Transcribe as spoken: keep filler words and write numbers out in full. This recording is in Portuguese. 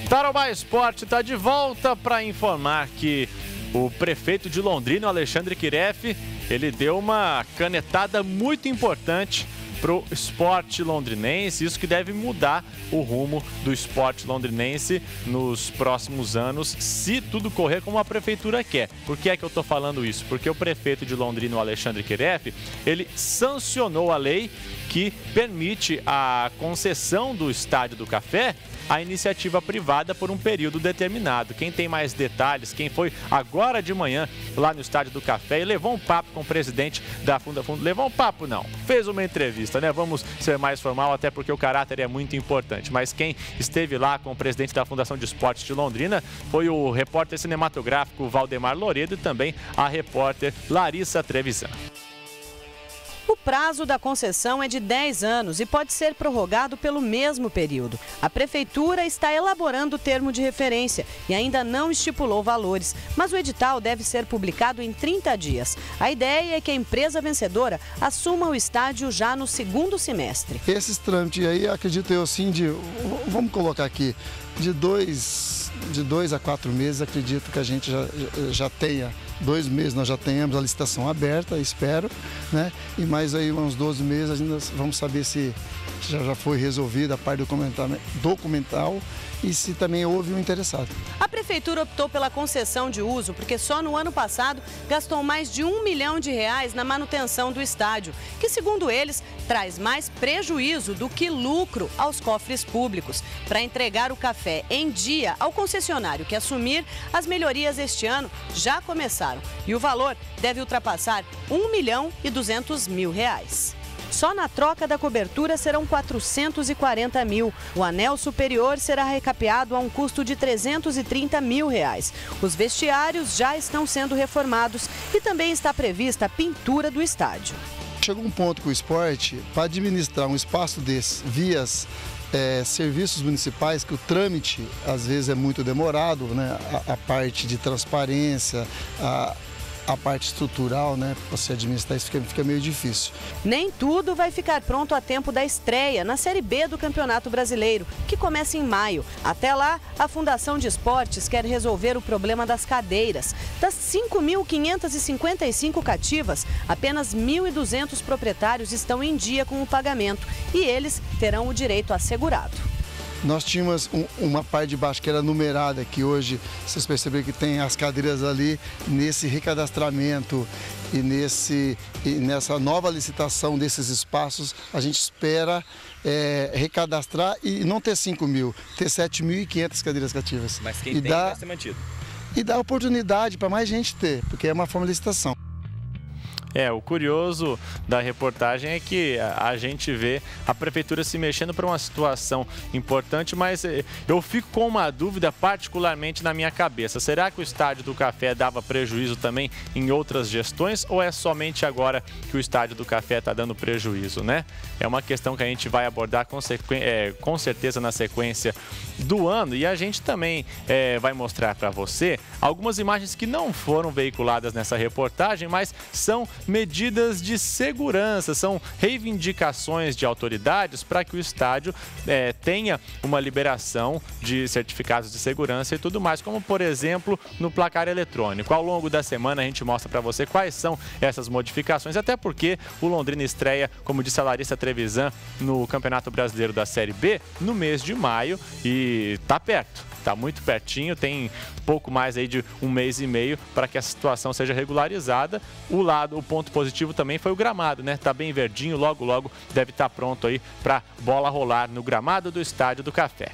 Tarobá Esporte está de volta para informar que o prefeito de Londrina, Alexandre Quireffe, ele deu uma canetada muito importante para o esporte londrinense, isso que deve mudar o rumo do esporte londrinense nos próximos anos, se tudo correr como a prefeitura quer. Por que é que eu estou falando isso? Porque o prefeito de Londrina, o Alexandre Quireffe, ele sancionou a lei que permite a concessão do Estádio do Café à iniciativa privada por um período determinado. Quem tem mais detalhes, quem foi agora de manhã lá no Estádio do Café e levou um papo com o presidente da Funda Fundo, levou um papo não, fez uma entrevista, né? Vamos ser mais formal, até porque o caráter é muito importante. Mas quem esteve lá com o presidente da Fundação de Esportes de Londrina foi o repórter cinematográfico Valdemar Loredo e também a repórter Larissa Trevisan. O prazo da concessão é de dez anos e pode ser prorrogado pelo mesmo período. A Prefeitura está elaborando o termo de referência e ainda não estipulou valores, mas o edital deve ser publicado em trinta dias. A ideia é que a empresa vencedora assuma o estádio já no segundo semestre. Esses trâmites aí, acredito eu, sim, de, vamos colocar aqui, de dois, de dois a quatro meses, acredito que a gente já, já tenha. Dois meses nós já tenhamos a licitação aberta, espero, né? E mais aí uns doze meses ainda vamos saber se já, já foi resolvida a parte documental, documental e se também houve um interessado. A Prefeitura optou pela concessão de uso porque só no ano passado gastou mais de um milhão de reais na manutenção do estádio, que segundo eles traz mais prejuízo do que lucro aos cofres públicos. Para entregar o café em dia ao concessionário que assumir, as melhorias este ano já começaram e o valor deve ultrapassar um milhão e duzentos mil reais. Só na troca da cobertura serão quatrocentos e quarenta mil. O anel superior será recapeado a um custo de trezentos e trinta mil reais. Os vestiários já estão sendo reformados e também está prevista a pintura do estádio. Chegou um ponto que o esporte, para administrar um espaço desse, vias é, serviços municipais, que o trâmite às vezes é muito demorado, né? A, a parte de transparência, a a parte estrutural, né, para você administrar isso fica, fica meio difícil. Nem tudo vai ficar pronto a tempo da estreia na Série B do Campeonato Brasileiro, que começa em maio. Até lá, a Fundação de Esportes quer resolver o problema das cadeiras. Das cinco mil quinhentas e cinquenta e cinco cativas, apenas mil e duzentos proprietários estão em dia com o pagamento e eles terão o direito assegurado. Nós tínhamos um, uma parte de baixo que era numerada, que hoje vocês perceberam que tem as cadeiras ali nesse recadastramento e, nesse, e nessa nova licitação desses espaços, a gente espera é, recadastrar e não ter cinco mil, ter sete mil e quinhentas cadeiras cativas. Mas quem e tem dá, vai ser mantido. E dá oportunidade para mais gente ter, porque é uma forma de licitação. É, o curioso da reportagem é que a gente vê a prefeitura se mexendo para uma situação importante, mas eu fico com uma dúvida particularmente na minha cabeça. Será que o Estádio do Café dava prejuízo também em outras gestões ou é somente agora que o Estádio do Café está dando prejuízo, né? É uma questão que a gente vai abordar com, é, com certeza na sequência do ano e a gente também é, vai mostrar para você algumas imagens que não foram veiculadas nessa reportagem, mas são medidas de segurança, são reivindicações de autoridades para que o estádio é, tenha uma liberação de certificados de segurança e tudo mais, como por exemplo no placar eletrônico. Ao longo da semana a gente mostra para você quais são essas modificações, até porque o Londrina estreia, como disse a Larissa Trevisan, no Campeonato Brasileiro da Série B no mês de maio e tá perto. Está muito pertinho, tem pouco mais aí de um mês e meio para que essa situação seja regularizada. O lado, o ponto positivo também foi o gramado, né? Tá bem verdinho, logo logo deve estar pronto aí para bola rolar no gramado do Estádio do Café.